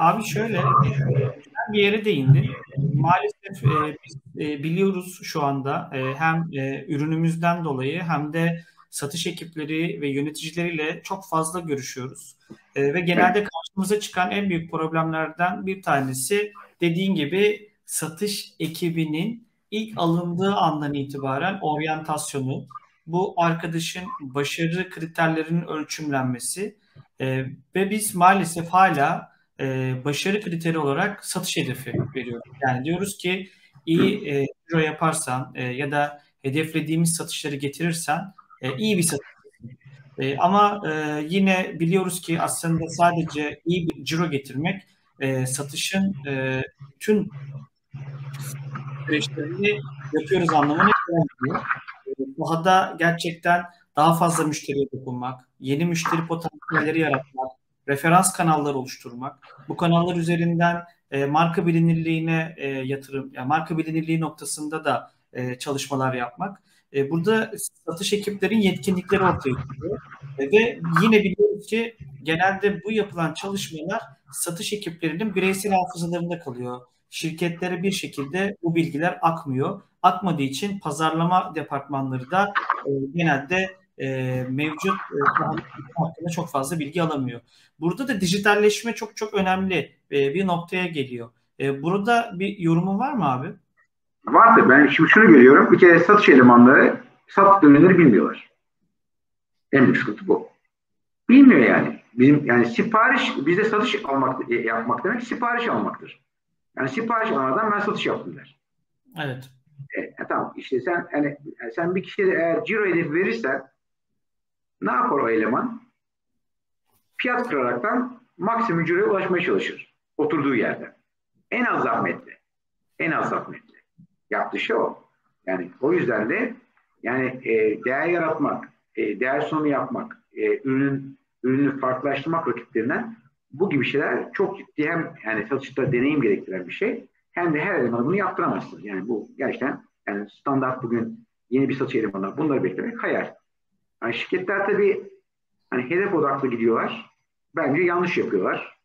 abi şöyle bir yere değindin. Maalesef biz biliyoruz şu anda hem ürünümüzden dolayı hem de satış ekipleri ve yöneticileriyle çok fazla görüşüyoruz. Ve Evet. genelde karşımıza çıkan en büyük problemlerden bir tanesi dediğin gibi satış ekibinin ilk alındığı andan itibaren oryantasyonu, bu arkadaşın başarı kriterlerinin ölçümlenmesi ve biz maalesef hala başarı kriteri olarak satış hedefi veriyoruz. Yani diyoruz ki iyi ciro yaparsan ya da hedeflediğimiz satışları getirirsen iyi bir satış. Ama yine biliyoruz ki aslında sadece iyi bir ciro getirmek satışın tüm süreçlerini yapıyoruz anlamına gelmiyor. Sahada gerçekten daha fazla müşteriye dokunmak, yeni müşteri potansiyelleri yaratmak, referans kanalları oluşturmak, bu kanallar üzerinden marka bilinirliğine yatırım, yani marka bilinirliği noktasında da çalışmalar yapmak. Burada satış ekiplerin yetkinlikleri ortaya çıkıyor. Ve yine biliyoruz ki genelde bu yapılan çalışmalar satış ekiplerinin bireysel hafızalarında kalıyor. Şirketlere bir şekilde bu bilgiler akmıyor. Akmadığı için pazarlama departmanları da genelde mevcut hakkında çok fazla bilgi alamıyor. Burada da dijitalleşme çok çok önemli bir noktaya geliyor. Burada bir yorumun var mı abi? Vardır. Ben şimdi şunu görüyorum. Bir kere satış elemanları sattıkları ürünleri bilmiyorlar. En büyük sıkıntı bu. Bilmiyor yani. Bizim yani sipariş bizde satış almak yapmak demek sipariş almaktır. Yani sipariş almadan ben satış yaptım der. Evet. Tamam işte sen hani sen bir kişiye eğer ciro hedefi verirsen ne yapar o eleman? Fiyat kıraraktan maksimum ciroya ulaşmaya çalışır. Oturduğu yerde. En az zahmetle. En az zahmetle. Yaptığı şey o. Yani o yüzden de yani değer yaratmak, değer sunumu yapmak, ürünü farklılaştırmak rakiplerinden bu gibi şeyler çok ciddi hem yani satışta deneyim gerektiren bir şey hem de her elemana bunu yaptıramazsınız. Yani bu gerçekten yani standart bugün yeni bir satış elemanı bunları beklemek hayal. Yani şirketler tabii hani hedef odaklı gidiyorlar. Bence yanlış yapıyorlar.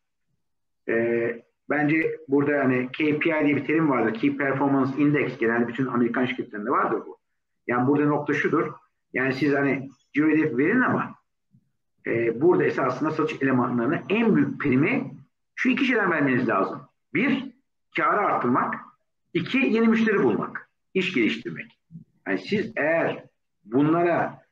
Bence burada hani KPI diye bir terim vardı. Key Performance Index. Genelde bütün Amerikan şirketlerinde vardır bu. Yani burada nokta şudur. Yani siz hani ciro hedef verin ama burada esasında satış elemanlarına en büyük primi şu iki şeyden vermeniz lazım. Bir, karı arttırmak. İki, yeni müşteri bulmak. İş geliştirmek. Yani siz eğer bunlara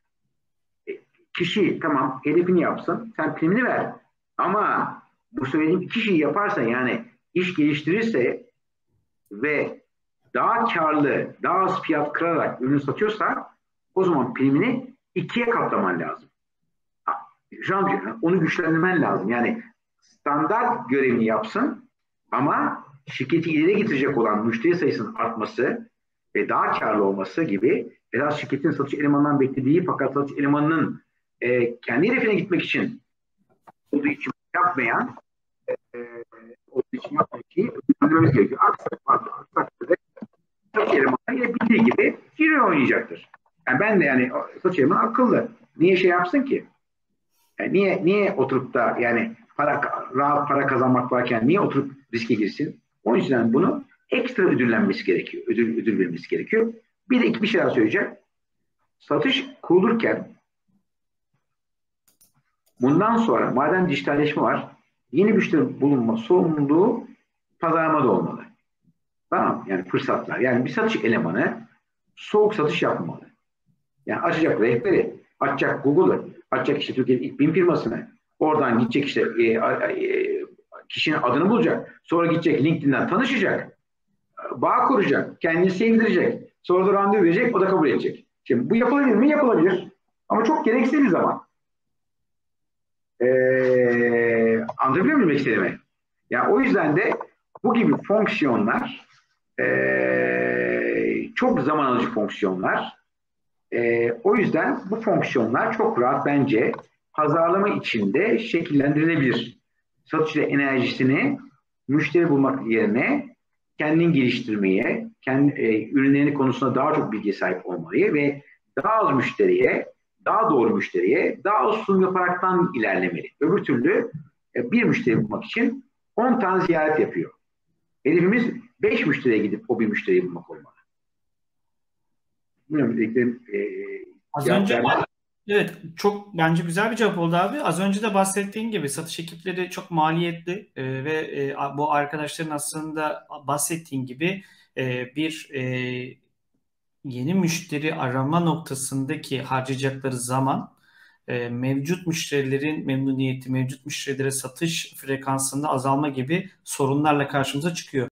kişi tamam hedefini yapsın, sen primini ver. Ama bu söylediğim iki şeyi yaparsa yani iş geliştirirse ve daha karlı, daha az fiyat kırarak ürün satıyorsa o zaman primini ikiye katlaman lazım. Şu an onu güçlendirmen lazım. Yani standart görevini yapsın ama şirketi ileri getirecek olan müşteri sayısının artması ve daha karlı olması gibi biraz şirketin satış elemanından beklediği fakat satış elemanının kendi hedefine gitmek için olduğu için yapmayan olduğu için yapmayan şeyi ödülmemiz gerekiyor. Aksak'ta satış elemanı bildiği gibi ciro oynayacaktır. Yani ben de yani satış elemanı akıllı. Niye şey yapsın ki? Yani niye oturup da yani rahat para kazanmak varken niye oturup riske girsin? O yüzden bunu ekstra ödüllenmesi gerekiyor. Ödül verilmesi gerekiyor. Bir de bir şey daha söyleyeceğim. Satış kurulurken bundan sonra madem dijitalleşme var yeni müşteri bulunma sorumluluğu pazarlamada olmalı. Tamam yani fırsatlar. Yani bir satış elemanı soğuk satış yapmamalı. Yani açacak rehberi, açacak Google'ı, açacak işte Türkiye'nin ilk 1000 firmasını. Oradan gidecek işte kişinin adını bulacak. Sonra gidecek LinkedIn'den tanışacak. Bağ kuracak. Kendini sevdirecek. Sonra da randevu verecek. O da kabul edecek. Şimdi bu yapılabilir mi? Yapılabilir. Ama çok gereksiz bir zaman. Anlatabiliyor muyum istediğimi? Yani o yüzden de bu gibi fonksiyonlar çok zaman alıcı fonksiyonlar. O yüzden bu fonksiyonlar çok rahat bence pazarlama içinde şekillendirilebilir. Satış enerjisini müşteri bulmak yerine kendini geliştirmeye, ürünlerini konusunda daha çok bilgiye sahip olmayı ve daha az müşteriye, daha doğru müşteriye, daha az sunum yaparaktan ilerlemeli. Öbür türlü bir müşteri bulmak için 10 tane ziyaret yapıyor. Hedefimiz 5 müşteriye gidip o bir müşteriyi bulmak olmalı. Bilmiyorum, Az önce evet, çok bence güzel bir cevap oldu abi. Az önce de bahsettiğin gibi satış ekipleri çok maliyetli ve bu arkadaşların aslında bahsettiğin gibi bir yeni müşteri arama noktasındaki harcayacakları zaman mevcut müşterilerin memnuniyeti, mevcut müşterilere satış frekansında azalma gibi sorunlarla karşımıza çıkıyor.